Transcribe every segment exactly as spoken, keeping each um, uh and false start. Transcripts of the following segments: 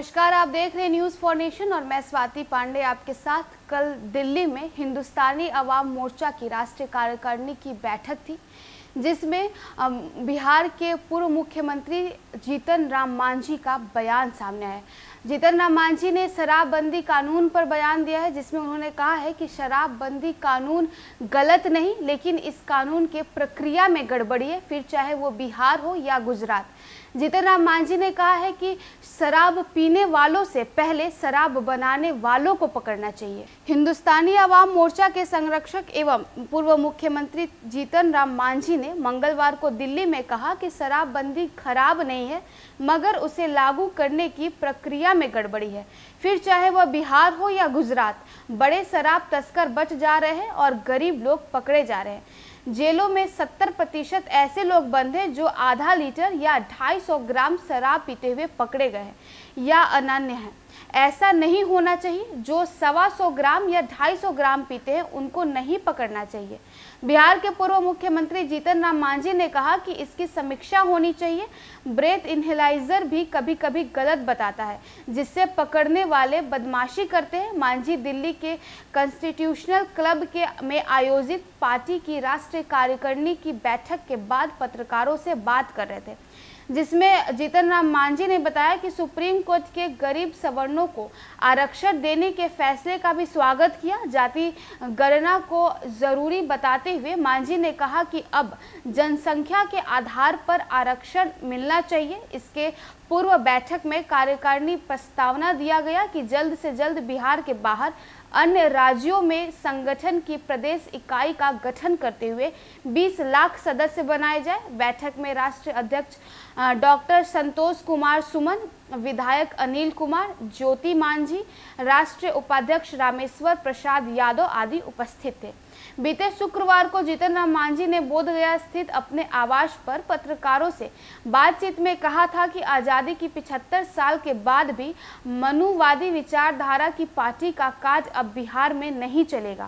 नमस्कार, आप देख रहे हैं न्यूज़ फॉर नेशन और मैं स्वाति पांडे आपके साथ। कल दिल्ली में हिंदुस्तानी अवाम मोर्चा की राष्ट्रीय कार्यकारिणी की बैठक थी, जिसमें बिहार के पूर्व मुख्यमंत्री जीतन राम मांझी का बयान सामने आया। जीतन राम मांझी ने शराबबंदी कानून पर बयान दिया है, जिसमें उन्होंने कहा है कि शराबबंदी कानून गलत नहीं, लेकिन इस कानून के प्रक्रिया में गड़बड़ी है, फिर चाहे वो बिहार हो या गुजरात। जीतन राम मांझी ने कहा है कि शराब पीने वालों से पहले शराब बनाने वालों को पकड़ना चाहिए। हिंदुस्तानी अवाम मोर्चा के संरक्षक एवं पूर्व मुख्यमंत्री जीतन राम मांझी ने मंगलवार को दिल्ली में कहा कि शराबबंदी खराब नहीं है, मगर उसे लागू करने की प्रक्रिया में गड़बड़ी है, फिर चाहे वह बिहार हो या गुजरात। बड़े शराब तस्कर बच जा रहे हैं और गरीब लोग पकड़े जा रहे हैं। जेलों में सत्तर प्रतिशत ऐसे लोग बंद हैं जो आधा लीटर या ढाई सौ ग्राम शराब पीते हुए पकड़े गए हैं या अनन्य हैं। ऐसा नहीं होना चाहिए। जो सवा सौ ग्राम या ढाई सौ ग्राम पीते हैं उनको नहीं पकड़ना चाहिए। बिहार के पूर्व मुख्यमंत्री जीतन राम मांझी ने कहा कि इसकी समीक्षा होनी चाहिए। ब्रेथ इनहेलाइजर भी कभी कभी गलत बताता है, जिससे पकड़ने वाले बदमाशी करते हैं। मांझी दिल्ली के कॉन्स्टिट्यूशनल क्लब के में आयोजित पार्टी की राष्ट्रीय कार्यकारिणी की बैठक के बाद पत्रकारों से बात कर रहे थे, जिसमें जीतन राम मांझी ने बताया कि सुप्रीम कोर्ट के गरीब सवर्णों को आरक्षण देने के फैसले का भी स्वागत किया। जाति गणना को जरूरी बताते हुए मांझी ने कहा कि अब जनसंख्या के आधार पर आरक्षण मिलना चाहिए। इसके पूर्व बैठक में कार्यकारिणी प्रस्तावना दिया गया कि जल्द से जल्द बिहार के बाहर अन्य राज्यों में संगठन की प्रदेश इकाई का गठन करते हुए बीस लाख सदस्य बनाए जाए। बैठक में राष्ट्रीय अध्यक्ष डॉक्टर संतोष कुमार सुमन, विधायक अनिल कुमार, ज्योति मांझी, राष्ट्रीय उपाध्यक्ष रामेश्वर प्रसाद यादव आदि उपस्थित थे। बीते शुक्रवार को जीतन राम मांझी ने बोधगया स्थित अपने आवास पर पत्रकारों से बातचीत में कहा था कि आज़ादी की पचहत्तर साल के बाद भी मनुवादी विचारधारा की पार्टी का काज अब बिहार में नहीं चलेगा।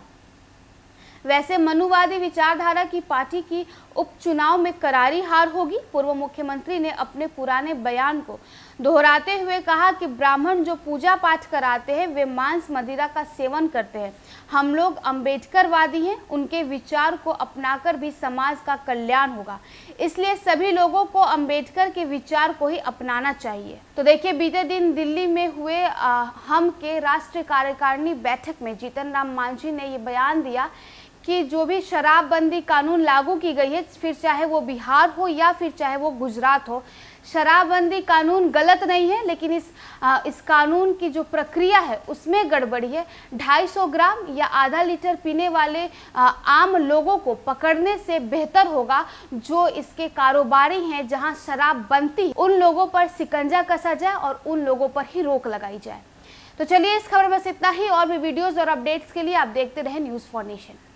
वैसे मनुवादी विचारधारा की पार्टी की उपचुनाव में करारी हार होगी। पूर्व मुख्यमंत्री ने अपने पुराने बयान को दोहराते हुए कहा कि ब्राह्मण जो पूजा पाठ कराते हैं वे मांस मदिरा का सेवन करते हैं। हम लोग अम्बेडकरवादी हैं, उनके विचार को अपनाकर भी समाज का कल्याण होगा, इसलिए सभी लोगों को अम्बेडकर के विचार को ही अपनाना चाहिए। तो देखिए, बीते दिन दिल्ली में हुए आ, हम के राष्ट्रीय कार्यकारिणी बैठक में जीतन राम मांझी ने ये बयान दिया कि जो भी शराबबंदी कानून लागू की गई है, फिर चाहे वो बिहार हो या फिर चाहे वो गुजरात हो, शराबबंदी कानून गलत नहीं है, लेकिन इस आ, इस कानून की जो प्रक्रिया है उसमें गड़बड़ी है। ढाई सौ ग्राम या आधा लीटर पीने वाले आ, आम लोगों को पकड़ने से बेहतर होगा जो इसके कारोबारी हैं, जहां शराब बनती उन लोगों पर शिकंजा कसा जाए और उन लोगों पर ही रोक लगाई जाए। तो चलिए, इस खबर में बस इतना ही। और भी वीडियोस और अपडेट्स के लिए आप देखते रहें न्यूज़ फॉर नेशन।